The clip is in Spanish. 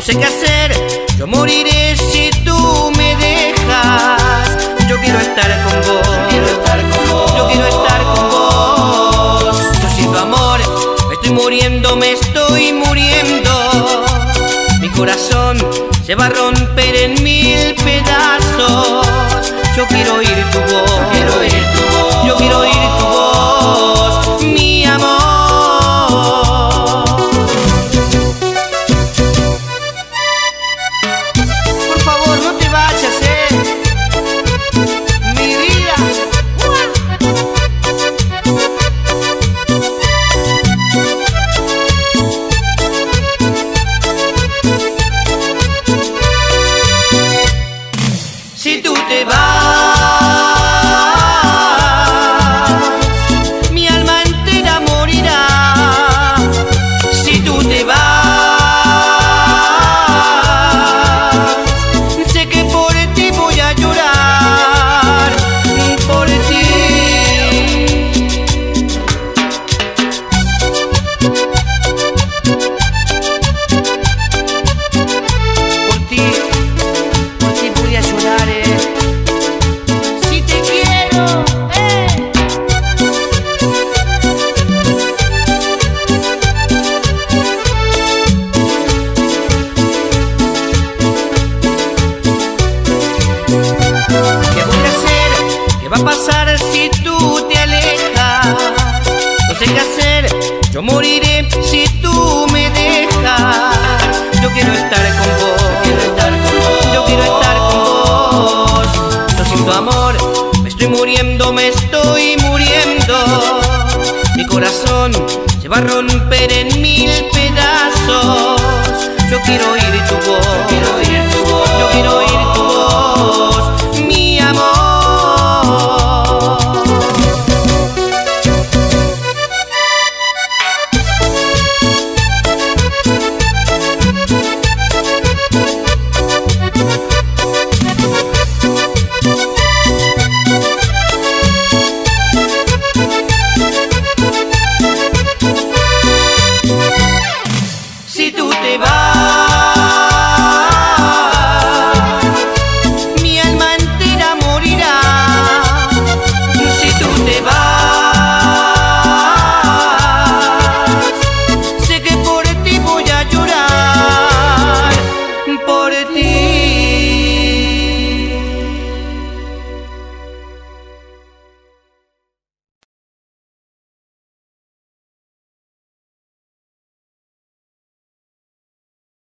no sé qué hacer, yo moriré si tú me dejas. Yo quiero estar con vos, yo quiero estar con vos, yo quiero estar con vos. Yo sin tu amor me estoy muriendo, me estoy muriendo. Mi corazón se va a romper en mil pedazos. Yo quiero oír tu voz, yo quiero oír tu voz, yo quiero oír tu voz, mi amor. Por favor, no te vayas, mi vida. Si tú te vas, mi alma entera morirá. Si tú te vas, sé que por ti voy a llorar, por ti. Por ti voy a llorar, si te quiero, ¿Qué voy a hacer? ¿Qué va a pasar si tú te alejas? No sé qué hacer, yo moriré si tú me dejas. Yo quiero estar con vos, yo quiero estar con vos, yo quiero estar con vos. Yo sin tu amor me estoy muriendo, me estoy muriendo. Mi corazón se va a romper en mil pedazos. Yo quiero oír tu voz,